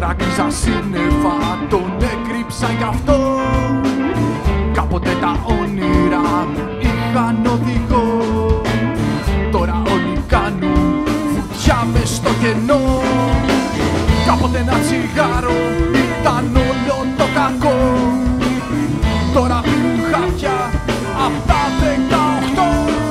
Τώρα γκρίζα σύννεφα τον έκρυψα γι' αυτό. Κάποτε τα όνειρα είχαν οδηγό. Τώρα όλοι κάνουν φωτιά μες στο κενό. Κάποτε ένα τσιγάρο ήταν όλο το κακό. Τώρα πίνουν χάπια απ' τα 18.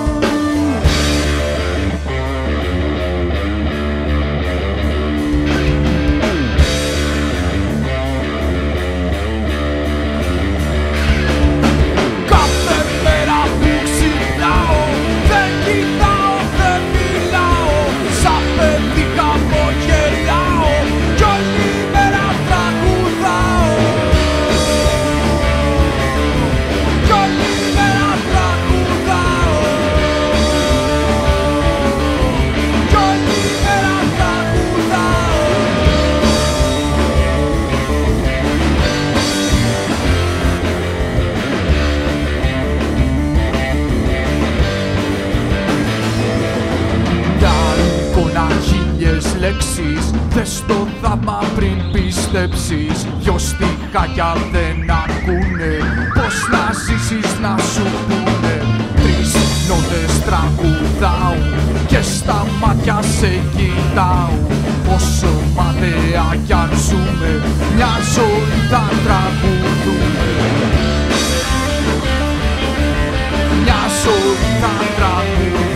Κάθε μέρα που ξυπνάω δεν κοιτάω, δεν μιλάω. Σαν παιδί χαμογελάω κι όλη μέρα τραγουδάω. Κι όλη μέρα τραγουδάω. Κι όλη μέρα τραγουδάω. Μια εικόνα, χίλιες λέξεις, δες το δάμα πριν πιστέψεις. Δυο στιχάκια δεν ακούνε, πώς να ζήσεις να σου πούνε. Τρεις νότες τραγουδάω και στα μάτια σε κοιτάω. Όσο μάταια κι αν ζούμε, μια ζωή θα τραγουδούμε. Μια ζωή θα τραγουδούμε.